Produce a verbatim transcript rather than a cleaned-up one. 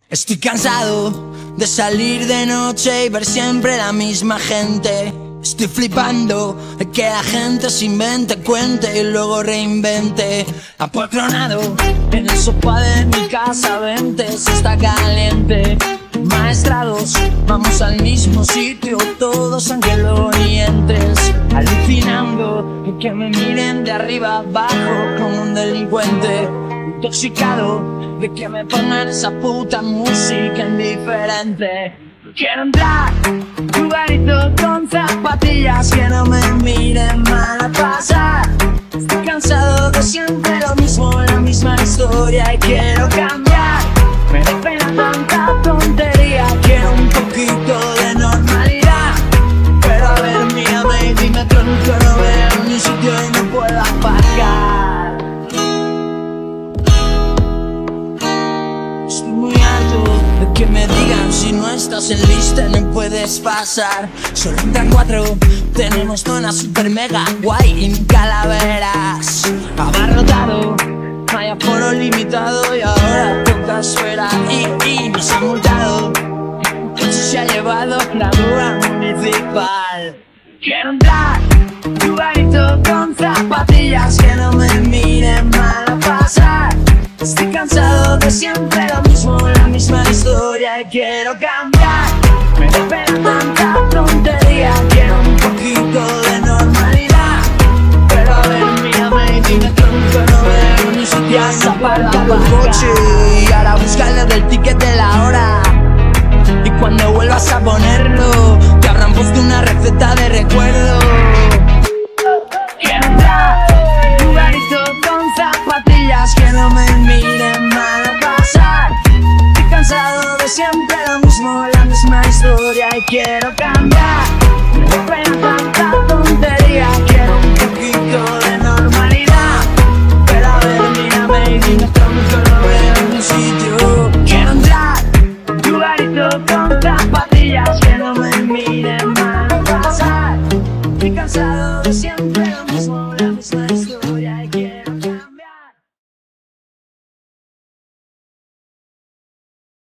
Estoy cansado de salir de noche y ver siempre la misma gente. Estoy flipando de que la gente se invente, cuente y luego reinvente. Apoltronado en el sofá de mi casa, vente si está caliente. Maestrados, vamos al mismo sitio, todos aunque lo orientes. Alucinando de que me miren de arriba abajo como un delincuente. Intoxicado de que me pongan esa puta música indiferente. Quiero entrar tu garito con zapatillas que no me miren mal a pasar. Estoy cansado de siempre lo mismo, la misma historia y quiero cambiar. Me da pena tanta tontería, quiero un poquito de normalidad. Pero a ver, mírame y dime que nunca no veo ni sitio y no puedo aparcar. Estoy muy harto de que me digan si no estás en lista no puedes pasar. Solo entran cuatro, tenemos zona super mega guay en Calaveras. Abarrotado, hay aforo limitado y ahora toca esperar. Y, y nos han multado, el coche se ha llevado la grúa municipal. Quiero entrar tu garito con zapatillas que no me miren mal a pasar. Estoy cansado de siempre lo mismo, la misma historia y quiero cambiar. Me da pena tanta tontería, quiero un poquito de normalidad. Pero a ver, mírame y dime que nunca no veo ni sitio. Ya has aparcado el coche y ahora búscalo del ticket de la hora. Y cuando vuelvas a ponerlo, te habrán puesto una receta de recuerdo. Quiero entrar tu garito con zapatillas que no me miren mal a pasar. Estoy cansado de siempre lo mismo, la misma historia y quiero cambiar.